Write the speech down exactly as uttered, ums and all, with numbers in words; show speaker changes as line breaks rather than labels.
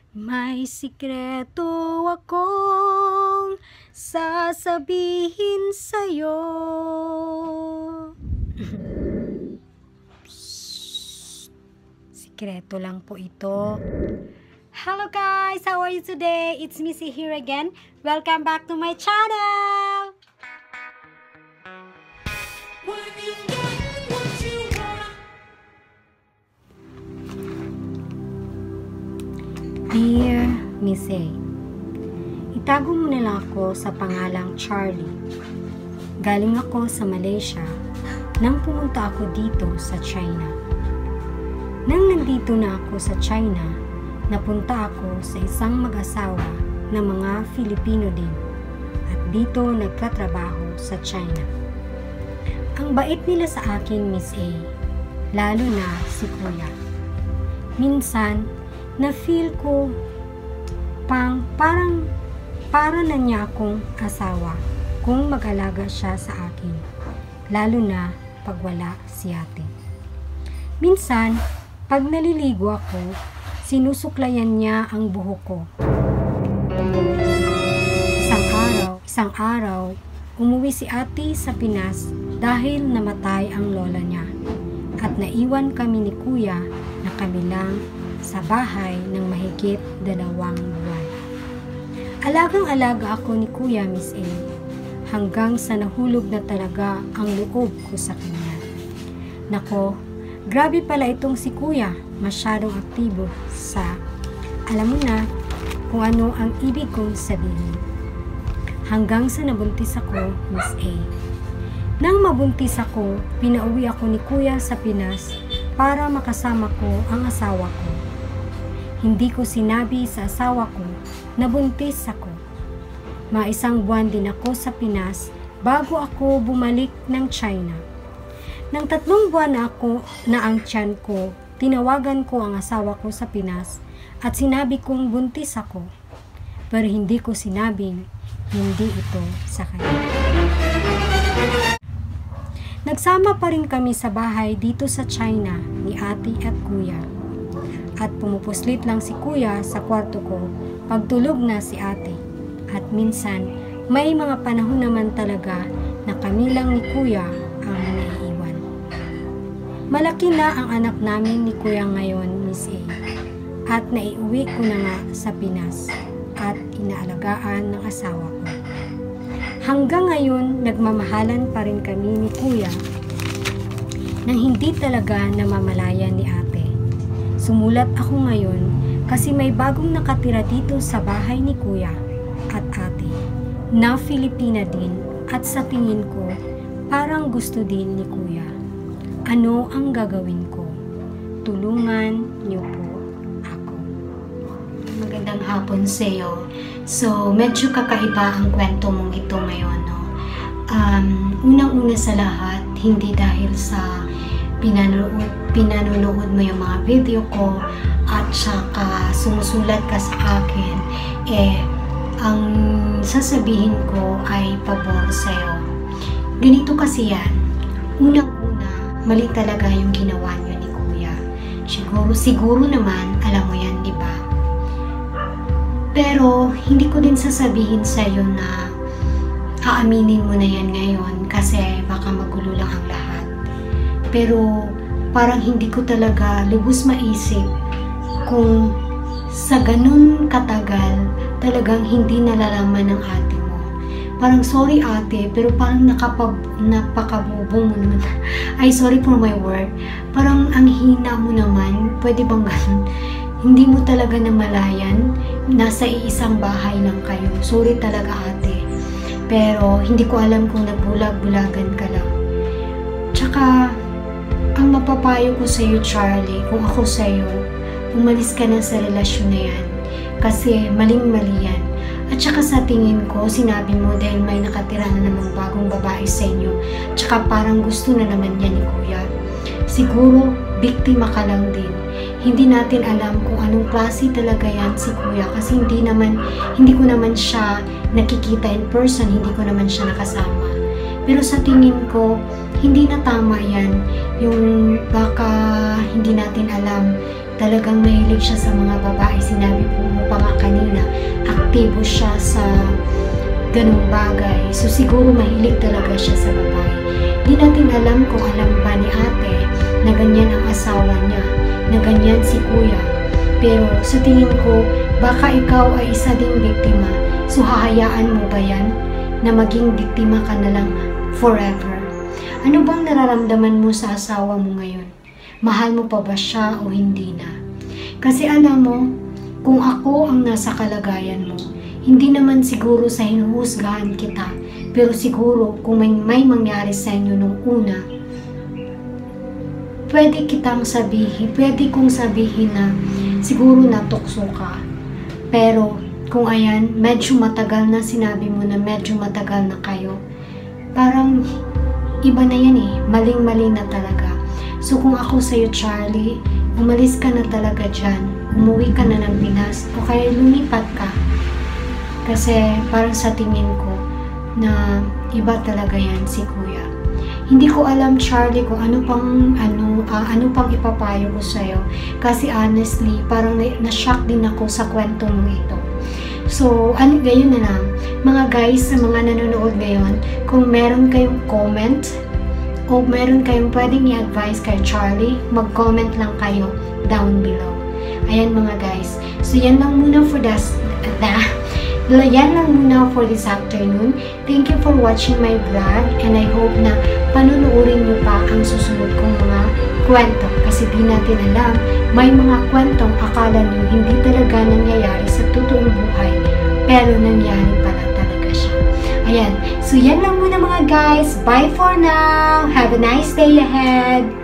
May sikreto akong sasabihin sa'yo. Sikreto lang po ito. Hello guys! How are you today? It's Missy here again. Welcome back to my channel! Dear Miss A, itago mo na lang ako sa pangalang Charlie. Galing ako sa Malaysia nang pumunta ako dito sa China. Nang nandito na ako sa China, napunta ako sa isang mag-asawa na mga Filipino din at dito nagtatrabaho sa China. Ang bait nila sa akin, Miss A, lalo na si Kuya. Minsan, na-feel ko pang parang para na niya akong asawa kung mag-alaga siya sa akin, lalo na pag wala si ate. Minsan, pag naliligo ako, sinusuklayan niya ang buhok ko. Isang araw, isang araw, umuwi si ate sa Pinas dahil namatay ang lola niya at naiwan kami ni Kuya na kami lang sa bahay ng mahigit dalawang buwan. Alagang-alaga ako ni Kuya, Miss A, hanggang sa nahulog na talaga ang loob ko sa kanya. Nako, grabe pala itong si Kuya, masyadong aktibo sa, alam mo na kung ano ang ibig kong sabihin. Hanggang sa nabuntis ako, Miss A. Nang mabuntis ako, pinauwi ako ni Kuya sa Pinas para makasama ko ang asawa ko. Hindi ko sinabi sa asawa ko na buntis ako. Maisang buwan din ako sa Pinas bago ako bumalik ng China. Nang tatlong buwan na ako na ang tiyan ko, tinawagan ko ang asawa ko sa Pinas at sinabi kong buntis ako. Pero hindi ko sinabing hindi ito sa kanya. Nagsama pa rin kami sa bahay dito sa China ni ate at kuya. At pumupuslit lang si Kuya sa kwarto ko pagtulog na si ate. At minsan, may mga panahon naman talaga na kami lang ni Kuya ang naiiwan. Malaki na ang anak namin ni Kuya ngayon, Miss A. At naiuwi ko na nga sa Pinas at inaalagaan ng asawa ko. Hanggang ngayon, nagmamahalan pa rin kami ni Kuya nang hindi talaga namamalayan ni ate. Sumulat ako ngayon kasi may bagong nakatira dito sa bahay ni Kuya at ate na Filipina din at sa tingin ko parang gusto din ni Kuya. Ano ang gagawin ko? Tulungan niyo po ako.
Magandang hapon sa iyo. So, medyo kakaiba ang kwento mong ito ngayon, no? Um, unang-una sa lahat, hindi dahil sa pinanood, pinanonood mo yung mga video ko at saka sumusulat ka sa akin, eh, ang sasabihin ko ay pabor sa'yo. Ganito kasi yan. Unang-una, mali talaga yung ginawa niyo ni Kuya. Siguro, siguro naman, alam mo yan, di ba? Pero, hindi ko din sasabihin sa'yo na aaminin mo na yan ngayon kasi baka magulo lang ang lahat. Pero parang hindi ko talaga lubos maisip kung sa ganun katagal talagang hindi nalalaman ng ate mo. Parang sorry ate, pero parang nakapag, napakabobo mo naman. Ay, sorry for my word. Parang ang hina mo naman. Pwede bang ganun? Hindi mo talaga namalayan. Nasa iisang bahay lang kayo. Sorry talaga ate. Pero hindi ko alam kung nagbulag-bulagan ka lang. Tsaka, ang mapapayo ko sa iyo, Charlie, kung ako sa iyo, umalis ka na sa relasyon na yan. Kasi maling-mali yan. At saka sa tingin ko, sinabi mo dahil may nakatira na namang bagong babae sa inyo. Tsaka parang gusto na naman yan ni Kuya. Siguro, biktima ka lang din. Hindi natin alam kung anong klase talaga yan si Kuya. Kasi hindi naman, hindi ko naman siya nakikita in person, hindi ko naman siya nakasama. Pero sa tingin ko, hindi na tama yan. Yung baka hindi natin alam talagang mahilig siya sa mga babae. Sinabi po mo pa nga kanina, aktibo siya sa ganung bagay. So siguro mahilig talaga siya sa babae. Di natin alam kung alam ba ni ate na ganyan ang asawa niya, na ganyan si kuya. Pero sa tingin ko, baka ikaw ay isa ding biktima. So hahayaan mo ba yan na maging biktima ka na lang forever? Ano bang nararamdaman mo sa asawa mo ngayon? Mahal mo pa ba siya o hindi na? Kasi alam mo, kung ako ang nasa kalagayan mo, hindi naman siguro sa hinuhusgahan kita, pero siguro kung may, may mangyari sa inyo nung una, pwede kitang sabihin, pwede kong sabihin na siguro natukso ka. Pero kung ayan, medyo matagal na, sinabi mo na medyo matagal na kayo, parang iba na yan eh, maling-mali na talaga. So kung ako sa'yo, Charlie, umalis ka na talaga dyan, umuwi ka na ng Pinas, o kaya lumipat ka. Kasi parang sa tingin ko na iba talaga yan si kuya. Hindi ko alam, Charlie, kung ano pang ano uh, ano pang ipapayo ko sa'yo. Kasi honestly, parang na-shock din ako sa kwento mo ito. So, ano, gayon na lang. Mga guys, sa mga nanonood ngayon, kung meron kayong comment o meron kayong pwedeng i-advise kay Charlie, mag-comment lang kayo down below. Ayan mga guys. So, yan lang muna for this. Uh, yan lang muna for this afternoon. Thank you for watching my vlog and I hope na panunuorin nyo pa ang susunod kong mga kwento. Kasi di natin alam, may mga kwentong akala nyo hindi talaga nangyayari sa totoong buhay, pero nangyari pala talaga siya. Ayan. So, yan lang muna mga guys. Bye for now. Have a nice day ahead.